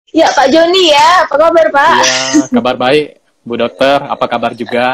Ya, Pak Joni ya. Apa kabar, Pak? Iya, kabar baik, Bu Dokter. Apa kabar juga?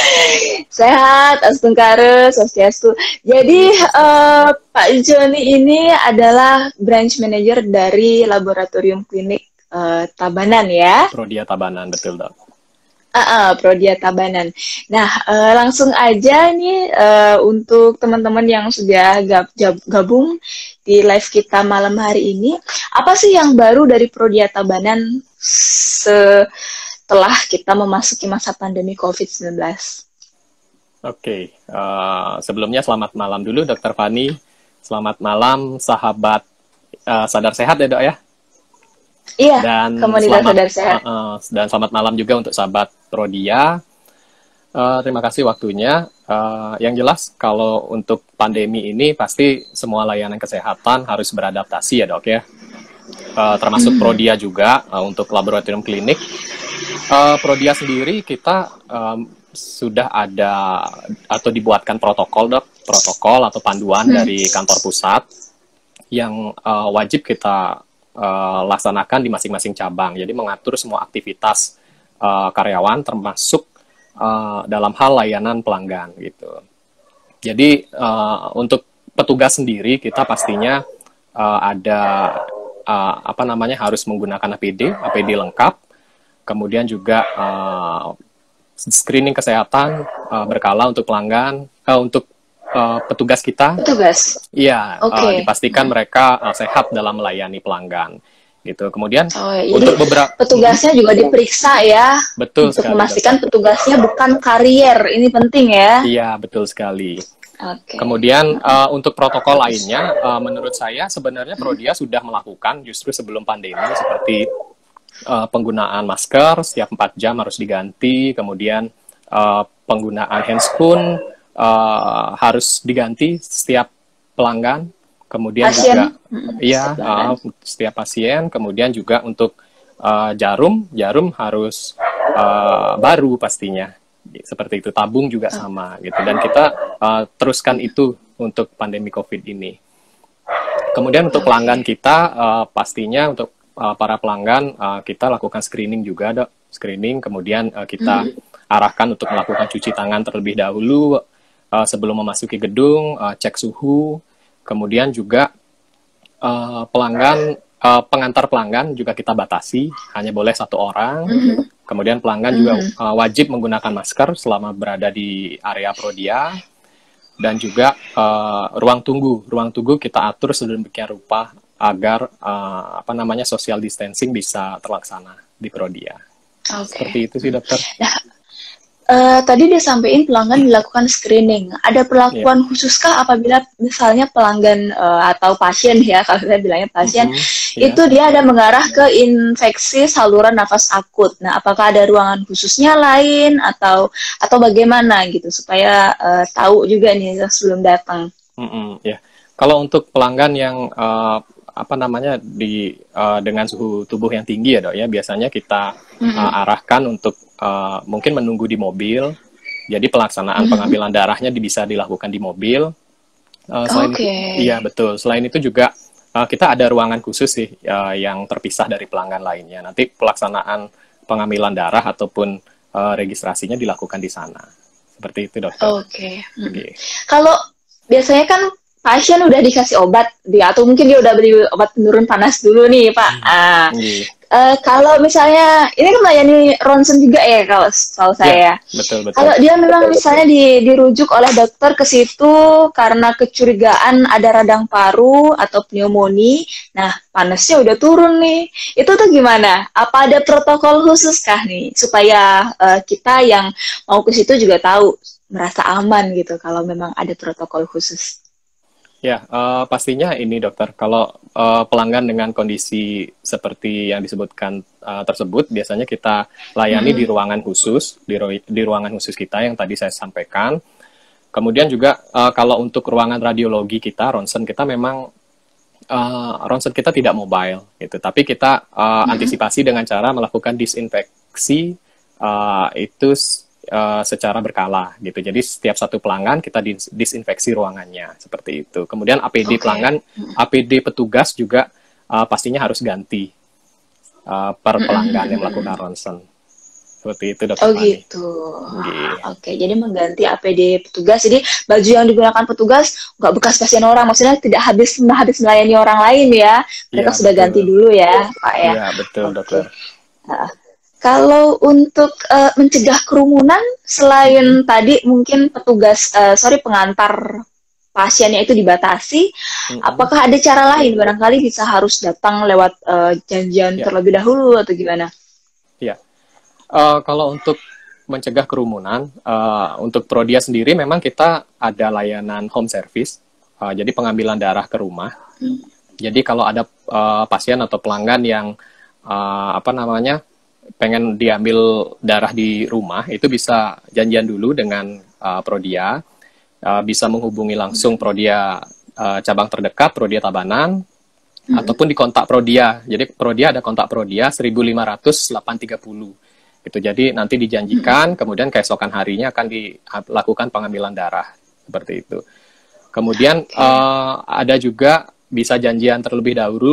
Sehat, Astungkare, Swastiastu. Jadi, Iya, swastiastu. Pak Joni ini adalah branch manager dari Laboratorium Klinik Tabanan ya. Prodia Tabanan, betul, Dok. Prodia Tabanan. Nah, langsung aja nih untuk teman-teman yang sudah gabung di live kita malam hari ini, apa sih yang baru dari Prodia Tabanan setelah kita memasuki masa pandemi COVID-19? Oke, sebelumnya selamat malam dulu, Dokter Fani. Selamat malam, sahabat Sadar Sehat ya, Dok ya. Iya, Dan komunitas selamat sadar sehat. dan selamat malam juga untuk sahabat Prodia. Terima kasih waktunya. Yang jelas, kalau untuk pandemi ini pasti semua layanan kesehatan harus beradaptasi ya, Dok ya. Termasuk Prodia juga untuk laboratorium klinik. Prodia sendiri kita sudah ada atau dibuatkan protokol, Dok, protokol atau panduan dari kantor pusat yang wajib kita laksanakan di masing-masing cabang. Jadi mengatur semua aktivitas karyawan termasuk dalam hal layanan pelanggan gitu. Jadi untuk petugas sendiri kita pastinya ada harus menggunakan APD lengkap, kemudian juga screening kesehatan berkala untuk pelanggan, untuk petugas kita. Petugas. Iya, Oke. dipastikan mereka sehat dalam melayani pelanggan. Gitu. Kemudian Jadi untuk beberapa petugasnya juga diperiksa ya, betul untuk sekali, memastikan Dokter. petugasnya bukan karier. Ini penting ya. Iya, betul sekali. Oke. Kemudian untuk protokol lainnya, menurut saya sebenarnya Prodia sudah melakukan justru sebelum pandemi seperti penggunaan masker setiap 4 jam harus diganti, kemudian penggunaan handscoon harus diganti setiap pelanggan, kemudian Pasien. juga setiap pasien, kemudian juga untuk jarum harus baru pastinya, seperti itu, tabung juga sama gitu, dan kita teruskan itu untuk pandemi COVID ini. Kemudian untuk pelanggan kita, pastinya untuk para pelanggan kita lakukan screening juga, Dok. Screening, kemudian kita arahkan untuk melakukan cuci tangan terlebih dahulu sebelum memasuki gedung, cek suhu, kemudian juga pengantar pelanggan juga kita batasi, hanya boleh 1 orang. Kemudian pelanggan juga wajib menggunakan masker selama berada di area Prodia. Dan juga ruang tunggu kita atur sedemikian rupa agar social distancing bisa terlaksana di Prodia. Seperti itu sih, Dokter. Nah, tadi dia sampaikan pelanggan dilakukan screening. Ada perlakuan khususkah apabila misalnya pelanggan atau pasien ya, kalau saya bilangnya pasien, itu dia ada mengarah ke infeksi saluran nafas akut. Nah, apakah ada ruangan khususnya lain atau bagaimana gitu supaya tahu juga nih sebelum datang. Ya, kalau untuk pelanggan yang dengan suhu tubuh yang tinggi ya, Dok ya, biasanya kita arahkan untuk mungkin menunggu di mobil. Jadi pelaksanaan pengambilan darahnya bisa dilakukan di mobil. Selain itu, iya betul. Selain itu juga kita ada ruangan khusus sih yang terpisah dari pelanggan lainnya. Nanti pelaksanaan pengambilan darah ataupun registrasinya dilakukan di sana. Seperti itu, Dokter. Oke. Kalau biasanya kan pasien udah dikasih obat, atau mungkin dia udah beli obat penurun panas dulu nih, Pak. Kalau misalnya, ini kan melayani ronsen juga ya kalau saya. Betul. Kalau dia memang misalnya dirujuk oleh dokter ke situ karena kecurigaan ada radang paru atau pneumonia, nah panasnya udah turun nih, itu tuh gimana? Apa ada protokol khusus kah nih supaya kita yang mau ke situ juga tahu, merasa aman gitu kalau memang ada protokol khusus? Ya, pastinya ini, Dokter. Kalau pelanggan dengan kondisi seperti yang disebutkan tersebut, biasanya kita layani di ruangan khusus, di ruangan khusus kita yang tadi saya sampaikan. Kemudian juga kalau untuk ruangan radiologi kita, ronsen kita memang ronsen kita tidak mobile, gitu. Tapi kita antisipasi dengan cara melakukan disinfeksi itu secara berkala gitu. Jadi setiap satu pelanggan kita disinfeksi ruangannya seperti itu. Kemudian APD pelanggan, APD petugas juga pastinya harus ganti per pelanggan yang melakukan ronsen. Seperti itu, Dokter Oh Fani. gitu. Gitu. Oke, jadi mengganti APD petugas. Jadi baju yang digunakan petugas nggak bekas pasien orang. Maksudnya tidak habis melayani orang lain ya. Mereka Iya, sudah betul. ganti dulu ya, Pak ya. Iya, betul, Oke. Dokter. Nah, kalau untuk mencegah kerumunan, selain tadi mungkin petugas, pengantar pasiennya itu dibatasi, apakah ada cara lain? Barangkali bisa harus datang lewat janjian Ya. terlebih dahulu atau gimana? Iya. Kalau untuk mencegah kerumunan, untuk Prodia sendiri memang kita ada layanan home service, jadi pengambilan darah ke rumah. Jadi kalau ada pasien atau pelanggan yang pengen diambil darah di rumah, itu bisa janjian dulu dengan Prodia, bisa menghubungi langsung Prodia cabang terdekat, Prodia Tabanan, ataupun di kontak Prodia. Jadi Prodia ada kontak Prodia 1500 830. Gitu. Jadi nanti dijanjikan, kemudian keesokan harinya akan dilakukan pengambilan darah seperti itu. Kemudian ada juga bisa janjian terlebih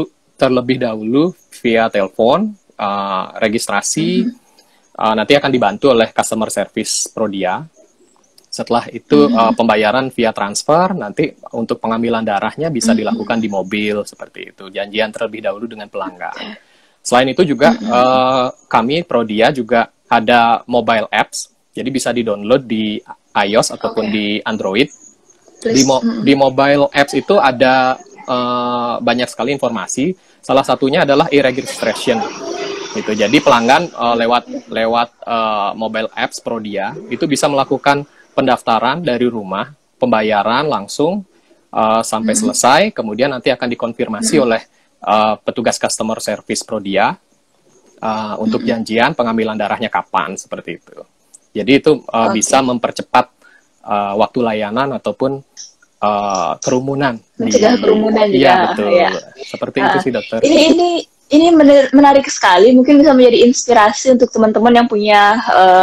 dahulu via telepon, registrasi, nanti akan dibantu oleh customer service Prodia. Setelah itu pembayaran via transfer, nanti untuk pengambilan darahnya bisa dilakukan di mobil seperti itu. Janjian terlebih dahulu dengan pelanggan. Selain itu juga kami Prodia juga ada mobile apps, jadi bisa di-download di iOS ataupun di Android. Di mobile apps itu ada banyak sekali informasi. Salah satunya adalah e-registration. Gitu. Jadi pelanggan lewat mobile apps Prodia itu bisa melakukan pendaftaran dari rumah, pembayaran langsung sampai selesai, kemudian nanti akan dikonfirmasi oleh petugas customer service Prodia untuk janjian pengambilan darahnya kapan, seperti itu. Jadi itu bisa mempercepat waktu layanan ataupun kerumunan. Mencegah kerumunan juga. Iya, betul. Ya. Seperti itu sih, Dokter. Ini menarik sekali, mungkin bisa menjadi inspirasi untuk teman-teman yang punya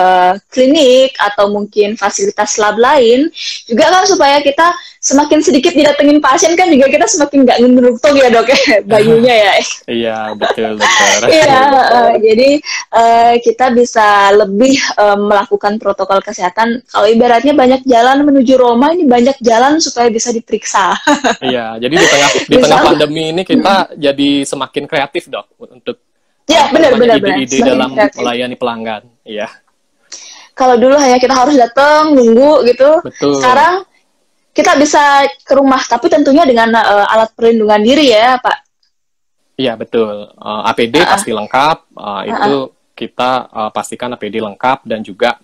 klinik atau mungkin fasilitas lab lain, juga kan supaya kita semakin sedikit didatengin pasien kan juga kita semakin nggak ngeruntung ya dok ya bayunya ya. Iya betul dokter. Iya, jadi kita bisa lebih melakukan protokol kesehatan. Kalau ibaratnya banyak jalan menuju Roma, ini banyak jalan supaya bisa diperiksa. Iya, jadi di tengah pandemi ini kita jadi semakin kreatif dok untuk benar ide-ide dalam melayani pelanggan. Iya. Kalau dulu hanya kita harus datang nunggu gitu. Betul. Sekarang kita bisa ke rumah, tapi tentunya dengan alat perlindungan diri ya, Pak. Iya, betul. APD pasti lengkap. Itu kita pastikan APD lengkap dan juga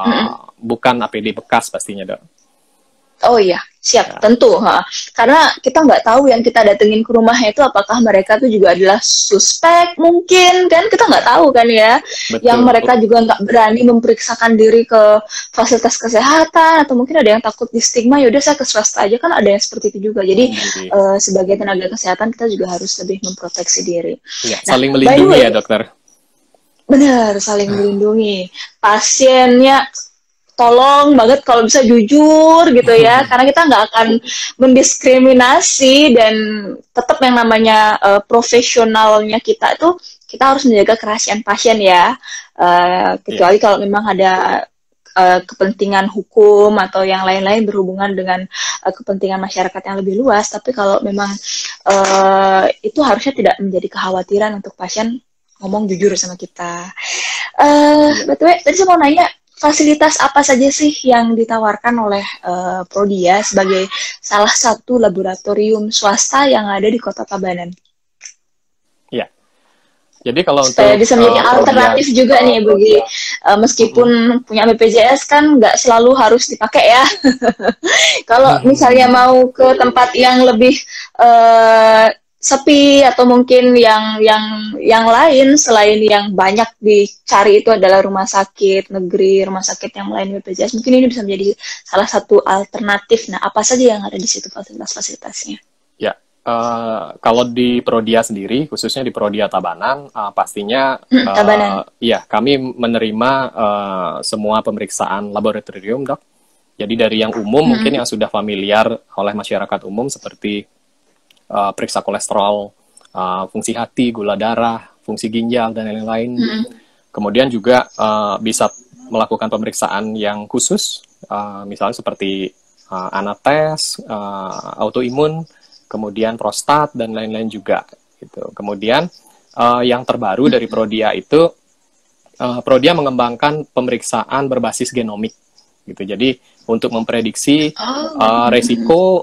bukan APD bekas pastinya, Dok. Oh iya, siap, tentu. Karena kita nggak tahu yang kita datengin ke rumahnya itu apakah mereka tuh juga adalah suspek mungkin, kan kita nggak tahu kan ya. Betul. Yang mereka juga nggak berani memeriksakan diri ke fasilitas kesehatan, atau mungkin ada yang takut di stigma, yaudah saya ke swasta aja, kan ada yang seperti itu juga. Jadi sebagai tenaga kesehatan kita juga harus lebih memproteksi diri. Ya, saling melindungi ya dokter. Benar, saling melindungi. Pasiennya tolong banget kalau bisa jujur gitu ya, karena kita nggak akan mendiskriminasi dan tetap yang namanya profesionalnya kita itu kita harus menjaga kerahasiaan pasien ya, kecuali kalau memang ada kepentingan hukum atau yang lain-lain berhubungan dengan kepentingan masyarakat yang lebih luas. Tapi kalau memang itu harusnya tidak menjadi kekhawatiran untuk pasien ngomong jujur sama kita. Betul, tadi saya mau nanya, fasilitas apa saja sih yang ditawarkan oleh Prodia sebagai salah satu laboratorium swasta yang ada di Kota Tabanan? Ya, jadi kalau supaya bisa menjadi alternatif Prodia juga nih bagi meskipun punya BPJS kan nggak selalu harus dipakai ya. Kalau misalnya mau ke tempat yang lebih sepi atau mungkin yang lain selain yang banyak dicari itu adalah rumah sakit negeri, rumah sakit yang lain BPJS, mungkin ini bisa menjadi salah satu alternatif. Nah, apa saja yang ada di situ fasilitas-fasilitasnya? Ya, kalau di Prodia sendiri, khususnya di Prodia Tabanan, pastinya ya kami menerima semua pemeriksaan laboratorium dok. Jadi dari yang umum mungkin yang sudah familiar oleh masyarakat umum seperti periksa kolesterol, fungsi hati, gula darah, fungsi ginjal dan lain-lain. Mm-mm. Kemudian juga bisa melakukan pemeriksaan yang khusus, misalnya seperti anates, autoimun, kemudian prostat dan lain-lain juga. Gitu. Kemudian yang terbaru dari Prodia itu, Prodia mengembangkan pemeriksaan berbasis genomik. Gitu. Jadi untuk memprediksi resiko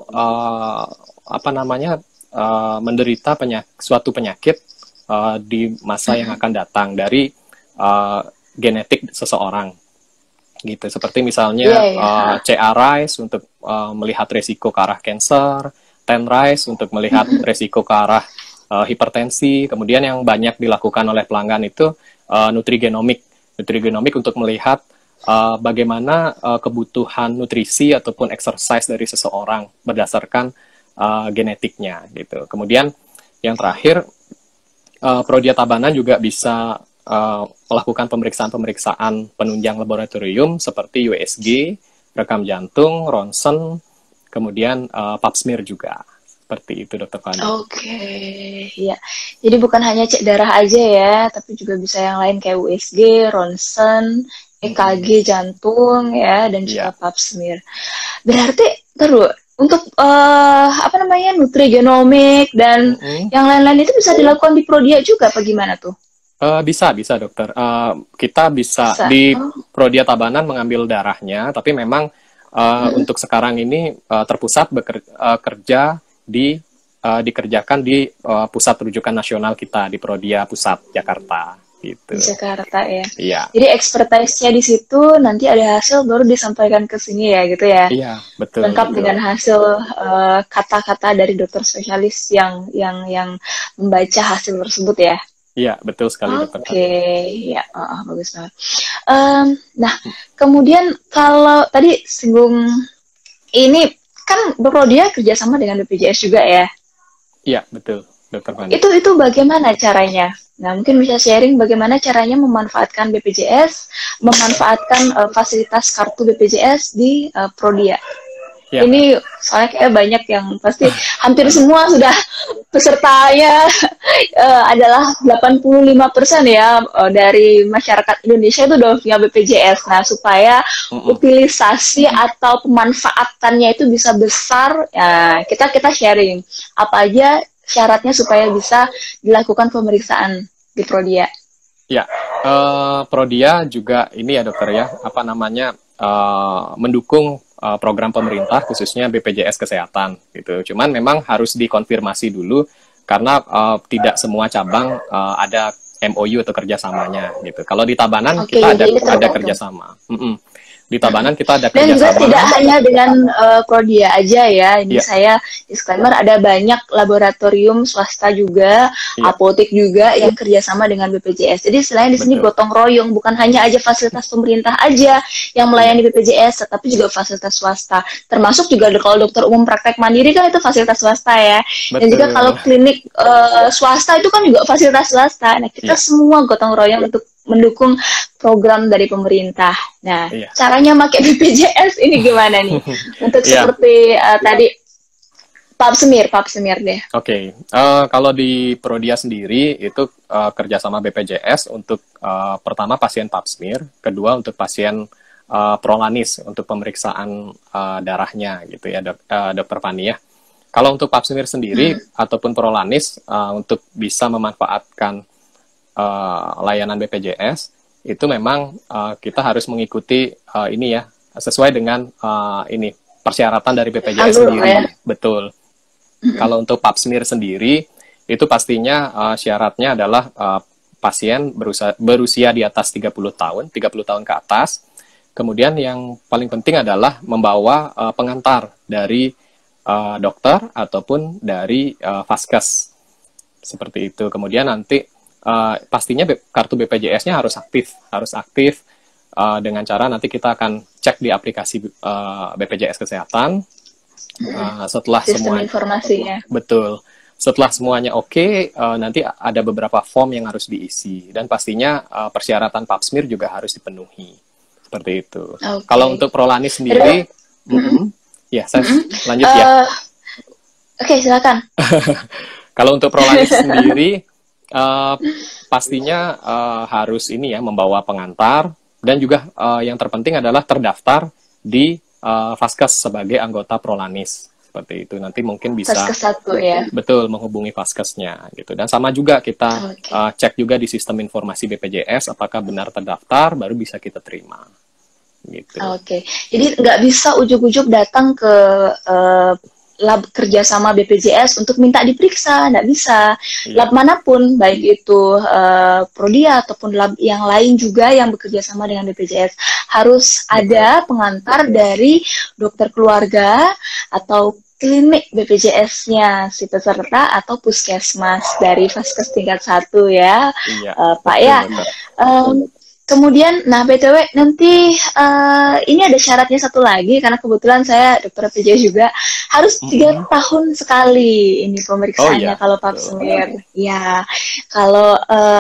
menderita suatu penyakit di masa yang akan datang dari genetik seseorang, gitu. Seperti misalnya CA-RISE untuk melihat resiko ke arah cancer, 10-RISE untuk melihat resiko ke arah hipertensi. Kemudian yang banyak dilakukan oleh pelanggan itu nutrigenomik untuk melihat bagaimana kebutuhan nutrisi ataupun exercise dari seseorang berdasarkan genetiknya, gitu. Kemudian yang terakhir, Prodia Tabanan juga bisa melakukan pemeriksaan penunjang laboratorium seperti USG, rekam jantung, ronsen, kemudian pap smear juga. Seperti itu, Dokter Fani. Oke, ya. Jadi bukan hanya cek darah aja ya, tapi juga bisa yang lain kayak USG, ronsen, EKG jantung ya, dan juga pap smear. Berarti terus untuk nutrigenomik dan yang lain-lain itu bisa dilakukan di Prodia juga apa gimana tuh? Bisa dokter. Kita bisa di Prodia Tabanan mengambil darahnya, tapi memang untuk sekarang ini terpusat kerja dikerjakan di pusat rujukan nasional kita di Prodia Pusat Jakarta. Gitu. Di Jakarta ya. Iya. Jadi expertise-nya di situ, nanti ada hasil baru disampaikan ke sini ya, gitu ya. Iya, betul. Lengkap dengan hasil kata-kata dari dokter spesialis yang membaca hasil tersebut ya. Iya, betul sekali, Dokter. Oke, ya, bagus banget. Nah, kemudian kalau tadi singgung ini kan Prodia kerjasama dengan BPJS juga ya? Iya, betul, Dokter Fani. Itu bagaimana caranya? Nah, mungkin bisa sharing bagaimana caranya memanfaatkan BPJS, memanfaatkan fasilitas kartu BPJS di Prodia. Ya. Ini soalnya kayak banyak yang pasti hampir semua sudah pesertanya adalah 85% ya dari masyarakat Indonesia itu udah punya BPJS. Nah, supaya utilisasi atau pemanfaatannya itu bisa besar, ya, kita sharing apa aja syaratnya supaya bisa dilakukan pemeriksaan di Prodia. Ya, Prodia juga ini ya dokter ya, mendukung program pemerintah khususnya BPJS Kesehatan gitu. Cuman memang harus dikonfirmasi dulu karena tidak semua cabang ada MOU atau kerjasamanya gitu. Kalau di Tabanan kita ada kerjasama. Di Tabanan kita ada kerjasama. Dan juga tidak hanya dengan Prodia aja ya. Ini saya disclaimer, ada banyak laboratorium swasta juga, apotek juga yang kerjasama dengan BPJS. Jadi selain di sini gotong royong, bukan hanya aja fasilitas pemerintah aja yang melayani BPJS, tetapi juga fasilitas swasta. Termasuk juga kalau dokter umum praktek mandiri kan itu fasilitas swasta ya. Dan juga kalau klinik swasta itu kan juga fasilitas swasta. Nah, kita semua gotong royong untuk mendukung program dari pemerintah. Nah, caranya pakai BPJS ini gimana nih? Untuk seperti tadi pap smear deh. Oke. Kalau di Prodia sendiri itu kerjasama BPJS untuk pertama pasien pap smear, kedua untuk pasien prolanis untuk pemeriksaan darahnya gitu ya, Dokter Fani ya. Kalau untuk pap smear sendiri ataupun prolanis untuk bisa memanfaatkan layanan BPJS itu memang kita harus mengikuti ini ya sesuai dengan ini persyaratan dari BPJS sendiri. Betul. Kalau untuk pap smear sendiri itu pastinya syaratnya adalah pasien berusia di atas 30 tahun ke atas. Kemudian yang paling penting adalah membawa pengantar dari dokter ataupun dari vaskes. Seperti itu. Kemudian nanti pastinya kartu BPJS-nya harus aktif dengan cara nanti kita akan cek di aplikasi BPJS Kesehatan setelah sistem informasinya. Betul. Setelah semuanya oke, nanti ada beberapa form yang harus diisi dan pastinya persyaratan pap smear juga harus dipenuhi. Seperti itu. Kalau untuk prolanis sendiri, ya saya lanjut ya. Oke, silakan. Kalau untuk prolanis sendiri Uh, pastinya harus ini ya, membawa pengantar, dan juga yang terpenting adalah terdaftar di Vaskes sebagai anggota Prolanis. Seperti itu. Nanti mungkin bisa Vaskes 1 ya. Betul, menghubungi Vaskesnya gitu. Dan sama juga kita cek juga di sistem informasi BPJS apakah benar terdaftar, baru bisa kita terima. Gitu. Oke. Jadi nggak bisa ujuk-ujuk datang ke lab kerjasama BPJS untuk minta diperiksa, nggak bisa. Lab manapun, baik itu Prodia ataupun lab yang lain juga yang bekerja sama dengan BPJS, harus ada pengantar dari dokter keluarga atau klinik BPJS-nya si peserta atau puskesmas dari Vaskes tingkat 1 ya, Pak ya. Kemudian, nah BTW nanti ini ada syaratnya satu lagi, karena kebetulan saya dokter PJ juga, harus 3 tahun sekali ini pemeriksaannya kalau Pap Smear. Ya, kalau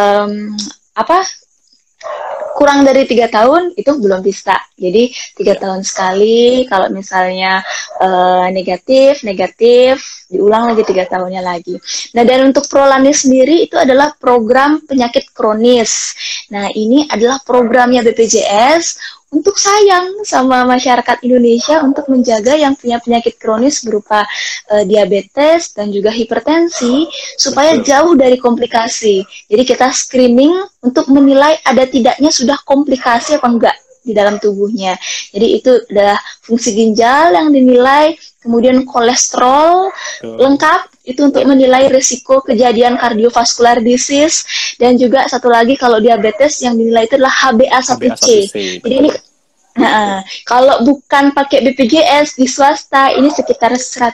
kurang dari 3 tahun itu belum bisa. Jadi 3 tahun sekali. Kalau misalnya negatif diulang lagi 3 tahunnya lagi. Nah, dan untuk Prolanis sendiri itu adalah program penyakit kronis. Nah, ini adalah programnya BPJS untuk sayang sama masyarakat Indonesia untuk menjaga yang punya penyakit kronis berupa diabetes dan juga hipertensi supaya jauh dari komplikasi. Jadi kita screening untuk menilai ada tidaknya sudah komplikasi apa enggak di dalam tubuhnya. Jadi itu adalah fungsi ginjal yang dinilai, kemudian kolesterol lengkap itu untuk menilai risiko kejadian kardiovaskular disease, dan juga satu lagi kalau diabetes yang dinilai itu adalah HbA1c. Jadi ini kalau bukan pakai BPJS di swasta ini sekitar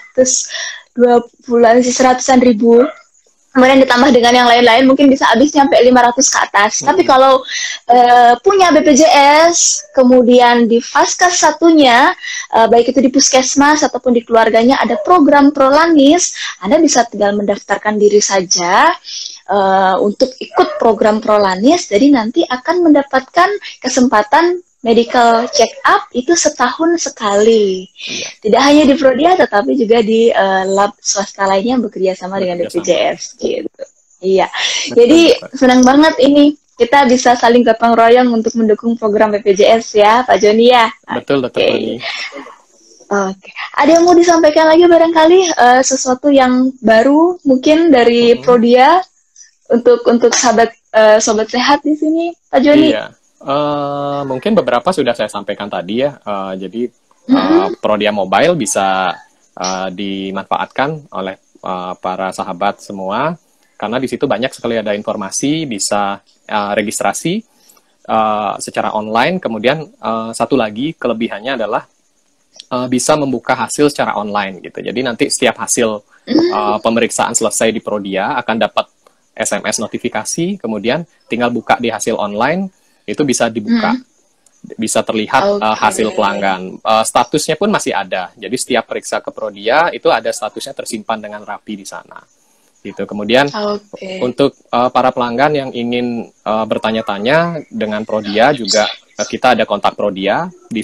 100-an ribu. Kemudian ditambah dengan yang lain-lain mungkin bisa habis sampai 500 ke atas. Tapi kalau punya BPJS, kemudian di Vaskes satunya, baik itu di puskesmas ataupun di keluarganya ada program Prolanis, Anda bisa tinggal mendaftarkan diri saja untuk ikut program Prolanis. Jadi nanti akan mendapatkan kesempatan medical check up itu setahun sekali. Tidak hanya di Prodia, tetapi juga di lab swasta lainnya yang bekerja sama dengan BPJS. Gitu. Iya. Jadi senang banget ini kita bisa saling gotong royong untuk mendukung program BPJS ya, Pak Joni ya. Betul, Dr. Joni. Oke. Ada yang mau disampaikan lagi barangkali sesuatu yang baru mungkin dari Prodia untuk sobat sehat di sini, Pak Joni? Iya. Mungkin beberapa sudah saya sampaikan tadi ya. Jadi Prodia Mobile bisa dimanfaatkan oleh para sahabat semua, karena di situ banyak sekali ada informasi, bisa registrasi secara online. Kemudian satu lagi kelebihannya adalah bisa membuka hasil secara online gitu. Jadi nanti setiap hasil pemeriksaan selesai di Prodia akan dapat SMS notifikasi, kemudian tinggal buka di hasil online. Itu bisa dibuka, bisa terlihat hasil pelanggan. Statusnya pun masih ada. Jadi setiap periksa ke Prodia itu ada statusnya tersimpan dengan rapi di sana. Gitu. Kemudian untuk para pelanggan yang ingin bertanya-tanya dengan Prodia juga kita ada kontak Prodia di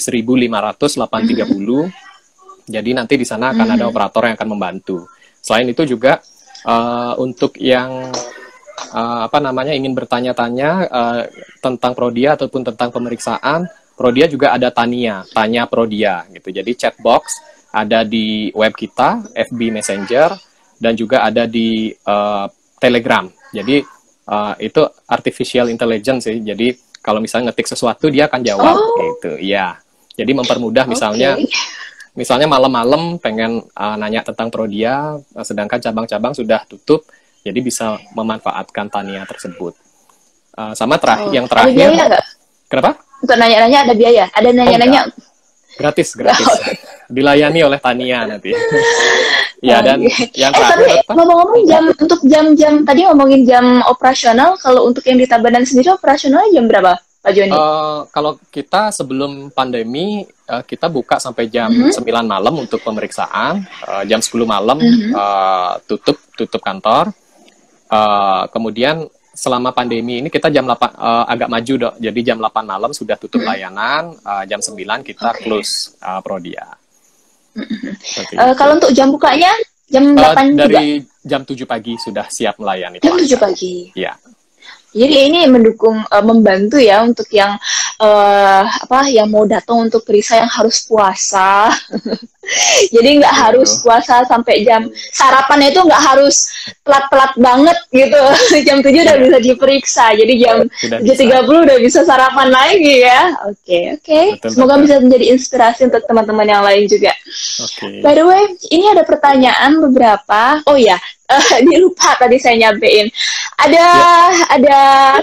1550830. Jadi nanti di sana akan ada operator yang akan membantu. Selain itu juga untuk yang ingin bertanya-tanya tentang Prodia ataupun tentang pemeriksaan, Prodia juga ada Tanya Prodia gitu. Jadi chatbox ada di web kita, FB Messenger, dan juga ada di Telegram. Jadi itu artificial intelligence sih. Jadi kalau misalnya ngetik sesuatu dia akan jawab gitu. Iya. Jadi mempermudah misalnya malam-malam pengen nanya tentang Prodia, sedangkan cabang-cabang sudah tutup. Jadi bisa memanfaatkan Tania tersebut. Sama yang terakhir. Ada biaya nggak? Kenapa? Untuk nanya-nanya ada biaya? Ada nanya-nanya? Gratis. Dilayani oleh Tania nanti. Ya, dan yang terakhir. Tapi ngomong-ngomong untuk jam-jam, tadi ngomongin jam operasional, kalau untuk yang di Tabanan sendiri operasionalnya jam berapa, Pak Joni? Kalau kita sebelum pandemi, kita buka sampai jam 9 malam untuk pemeriksaan. Jam 10 malam tutup kantor. Kemudian selama pandemi ini kita jam 8 agak maju dok. Jadi jam 8 malam sudah tutup layanan, jam 9 kita close Prodia. Kalau untuk jam bukanya Jam 8 juga? Dari jam 7 pagi sudah siap melayani Jam 7 pelanggan. pagi. Ya. Jadi ini mendukung, membantu ya untuk yang yang mau datang untuk periksa yang harus puasa. Jadi nggak harus puasa sampai jam sarapannya itu nggak harus pelat-pelat banget gitu. Jam 7 udah bisa diperiksa. Jadi jam 7.30 udah bisa sarapan lagi ya. Oke. Betul, Semoga bisa menjadi inspirasi untuk teman-teman yang lain juga. By the way, ini ada pertanyaan beberapa. Oh ya, ini lupa tadi saya nyampein. Ada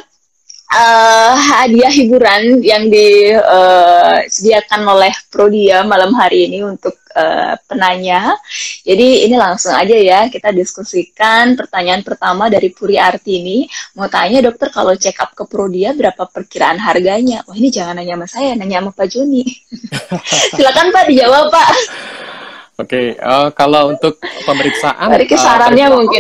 hadiah hiburan yang disediakan oleh Prodia malam hari ini untuk penanya. Jadi ini langsung aja ya kita diskusikan. Pertanyaan pertama dari Puri Artini, mau tanya dokter, kalau check up ke Prodia berapa perkiraan harganya? Wah, ini jangan nanya sama saya, nanya sama Pak Joni. Silakan Pak, dijawab Pak. Oke, kalau untuk pemeriksaan, dari kisarannya mungkin.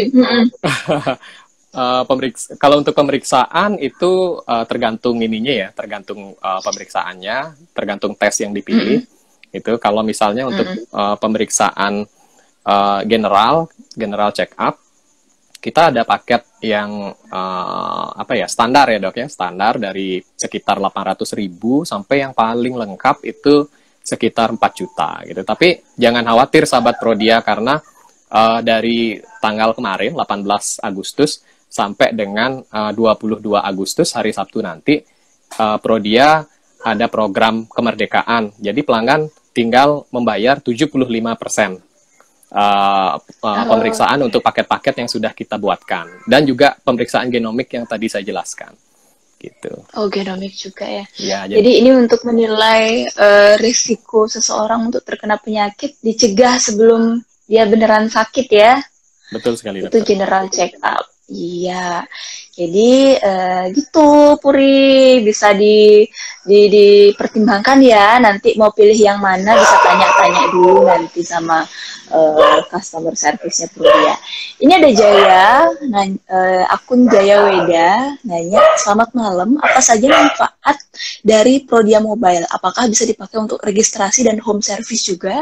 Kalau untuk pemeriksaan itu tergantung ininya ya, tergantung pemeriksaannya, tergantung tes yang dipilih. Itu kalau misalnya untuk pemeriksaan general check up, kita ada paket yang standar ya dok ya, standar dari sekitar 800.000 sampai yang paling lengkap itu sekitar 4 juta gitu. Tapi jangan khawatir sahabat Prodia, karena dari tanggal kemarin 18 Agustus sampai dengan 22 Agustus hari Sabtu nanti, Prodia ada program kemerdekaan. Jadi pelanggan tinggal membayar 75% pemeriksaan untuk paket-paket yang sudah kita buatkan, dan juga pemeriksaan genomik yang tadi saya jelaskan. Gitu. Oh, genomik juga ya. Ya, jadi ini untuk menilai risiko seseorang untuk terkena penyakit, dicegah sebelum dia beneran sakit ya. Betul sekali. Itu dokter. General check up. Iya. Jadi gitu Puri, bisa dipertimbangkan ya. Nanti mau pilih yang mana bisa tanya-tanya dulu nanti sama customer service-nya Puri ya. Ini ada Jaya, akun Jaya Weda nanya, selamat malam, apa saja manfaat dari Prodia Mobile? Apakah bisa dipakai untuk registrasi dan home service juga?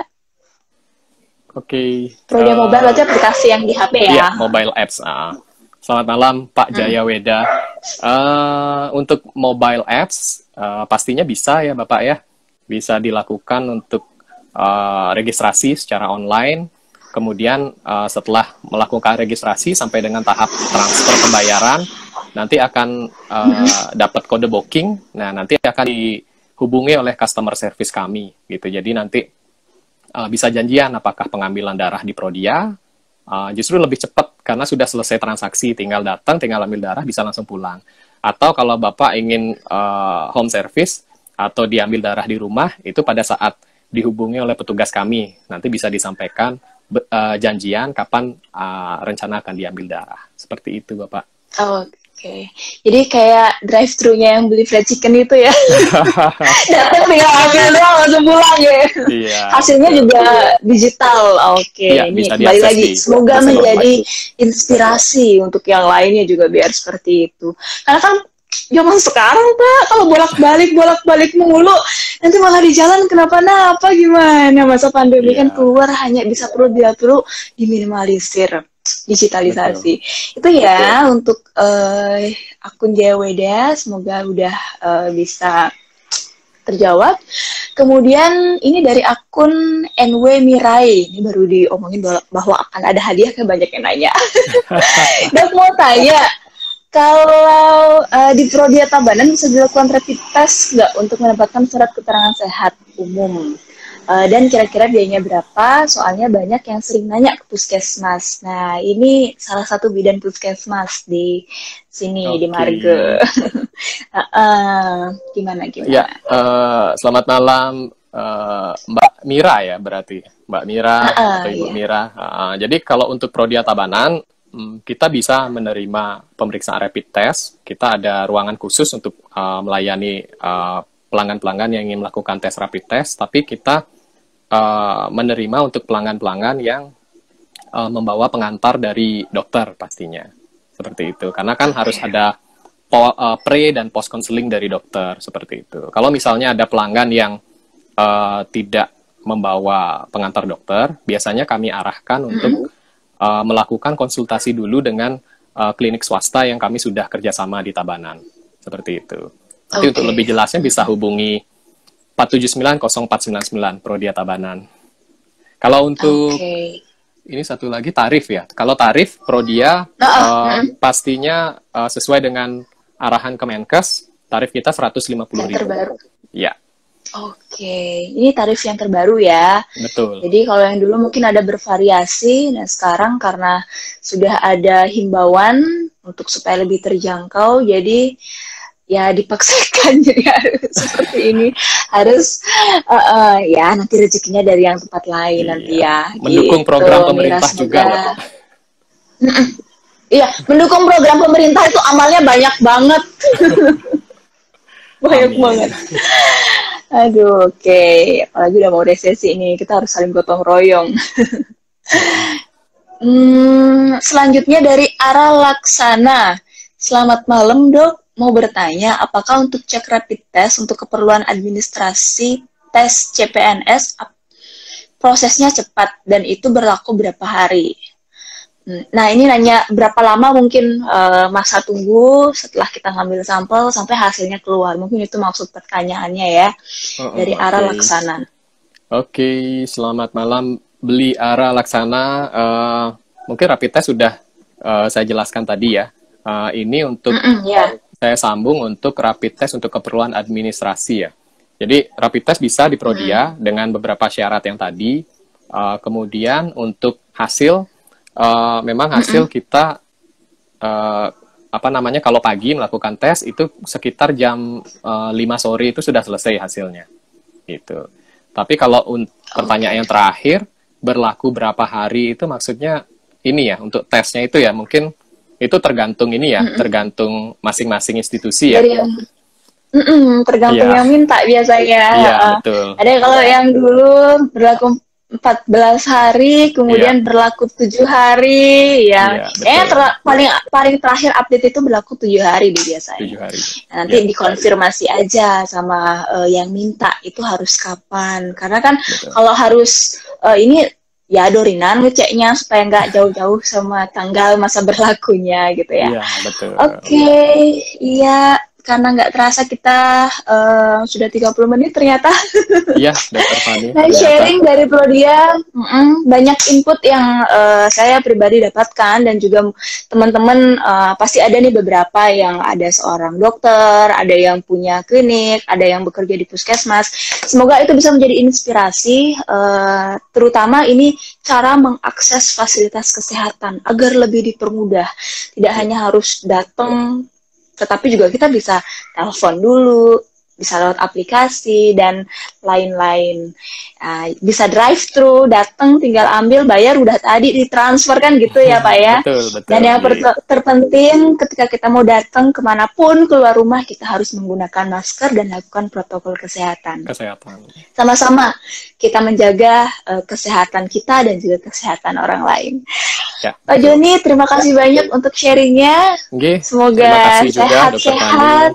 Oke. Prodia Mobile berarti aplikasi yang di HP ya? Iya, mobile apps. Selamat malam Pak Jaya Weda. Untuk mobile apps pastinya bisa ya Bapak ya, bisa dilakukan untuk registrasi secara online. Kemudian setelah melakukan registrasi sampai dengan tahap transfer pembayaran, nanti akan dapat kode booking. Nah, nanti akan dihubungi oleh customer service kami gitu. Jadi nanti bisa janjian apakah pengambilan darah di Prodia. Justru lebih cepat karena sudah selesai transaksi, tinggal datang, tinggal ambil darah, bisa langsung pulang. Atau kalau Bapak ingin home service atau diambil darah di rumah, itu pada saat dihubungi oleh petugas kami, nanti bisa disampaikan janjian kapan rencana akan diambil darah. Seperti itu Bapak. Oke. Jadi kayak drive-thru-nya yang beli fried chicken itu ya. Datang tinggal ambil doang langsung pulang ya. Iya, hasilnya juga digital. Oke. Ya, ini kembali lagi. Semoga menjadi inspirasi untuk yang lainnya juga biar seperti itu. Karena kan zaman sekarang Pak, kalau bolak-balik mulu, nanti malah di jalan kenapa-napa gimana. Masa pandemi kan keluar hanya bisa perlu diminimalisir. Digitalisasi. Betul. Itu ya untuk akun Jaya Weda, semoga udah bisa terjawab. Kemudian ini dari akun NW Mirai, ini baru diomongin bahwa akan ada hadiah, kan banyak yang nanya. Dok mau tanya, kalau di Prodia Tabanan bisa dilakukan rapid test nggak untuk mendapatkan surat keterangan sehat umum? Dan kira-kira biayanya berapa? Soalnya banyak yang sering nanya ke puskesmas. Nah, ini salah satu bidan puskesmas di sini, di Marge. Gimana? Ya, selamat malam Mbak Mira ya berarti. Mbak Mira atau Ibu Mira. Jadi kalau untuk Prodia Tabanan, kita bisa menerima pemeriksaan rapid test. Kita ada ruangan khusus untuk melayani pelanggan-pelanggan yang ingin melakukan tes rapid test, tapi kita menerima untuk pelanggan-pelanggan yang membawa pengantar dari dokter pastinya. Seperti itu. Karena kan harus ada pre dan post counseling dari dokter, seperti itu. Kalau misalnya ada pelanggan yang tidak membawa pengantar dokter, biasanya kami arahkan untuk melakukan konsultasi dulu dengan klinik swasta yang kami sudah kerjasama di Tabanan. Seperti itu. Nanti untuk lebih jelasnya bisa hubungi 4790499 Prodia Tabanan. Kalau untuk ini satu lagi tarif ya. Kalau tarif Prodia pastinya sesuai dengan arahan Kemenkes, tarif kita 150.000. Terbaru. Ya. Ini tarif yang terbaru ya. Betul. Jadi kalau yang dulu mungkin ada bervariasi, nah sekarang karena sudah ada himbauan untuk supaya lebih terjangkau, jadi ya dipaksakan jadi harus seperti ini, harus ya nanti rezekinya dari yang tempat lain nanti ya. Mendukung gitu, program pemerintah juga. Iya, mendukung program pemerintah itu amalnya banyak banget. Banyak banget. Aduh, apalagi udah mau resesi ini, kita harus saling gotong royong. Selanjutnya dari Ara Laksana. Selamat malam, Dok. Mau bertanya, apakah untuk cek rapid test untuk keperluan administrasi tes CPNS prosesnya cepat dan itu berlaku berapa hari? Nah, ini nanya berapa lama mungkin masa tunggu setelah kita ngambil sampel sampai hasilnya keluar. Mungkin itu maksud pertanyaannya ya, dari Ara Laksana. Selamat malam, Beli Ara Laksana. Mungkin rapid test sudah saya jelaskan tadi ya. Ini untuk saya sambung untuk rapid test untuk keperluan administrasi ya. Jadi rapid test bisa di Prodia dengan beberapa syarat yang tadi. Kemudian untuk hasil, memang hasil kita kalau pagi melakukan tes itu sekitar jam 5 sore itu sudah selesai hasilnya. Gitu. Tapi kalau pertanyaan yang terakhir, berlaku berapa hari itu maksudnya ini ya, untuk tesnya itu ya mungkin itu tergantung ini ya, tergantung masing-masing institusi ya. Dari yang, tergantung yang minta biasanya. Iya, betul. Ada kalau yang dulu berlaku 14 hari, kemudian berlaku 7 hari, ya. Paling terakhir update itu berlaku 7 hari biasanya. 7 hari. Nah, nanti dikonfirmasi aja sama yang minta itu harus kapan. Karena kan kalau harus ini ya dorinan ngeceknya supaya nggak jauh-jauh sama tanggal masa berlakunya gitu ya. Iya, betul. Iya. Karena nggak terasa kita sudah 30 menit ternyata. Iya, Dr. Fani. Nah, sharing dari Prodia, banyak input yang saya pribadi dapatkan dan juga teman-teman pasti ada nih beberapa yang ada seorang dokter, ada yang punya klinik, ada yang bekerja di puskesmas. Semoga itu bisa menjadi inspirasi, terutama ini cara mengakses fasilitas kesehatan agar lebih dipermudah. Tidak hanya harus datang, tetapi juga kita bisa telepon dulu, bisa lewat aplikasi, dan lain-lain. Bisa drive-thru, datang, tinggal ambil, bayar, udah tadi ditransfer kan gitu ya Pak ya. Betul. Dan yang terpenting ketika kita mau datang kemanapun keluar rumah, kita harus menggunakan masker dan lakukan protokol kesehatan. Sama-sama kita menjaga kesehatan kita dan juga kesehatan orang lain. Ya, Pak Joni, terima kasih banyak untuk sharingnya. Semoga sehat-sehat.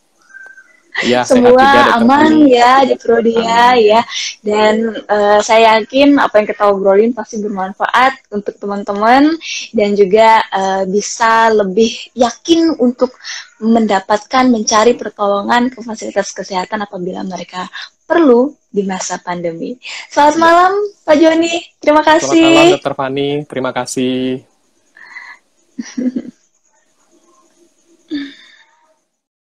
Ya, semua juga, aman ya di Prodia ya. Dan saya yakin apa yang kita obrolin pasti bermanfaat untuk teman-teman dan juga bisa lebih yakin untuk mencari pertolongan ke fasilitas kesehatan apabila mereka perlu di masa pandemi. Selamat malam Pak Joni, terima kasih. Selamat malam Dr. Fani, terima kasih.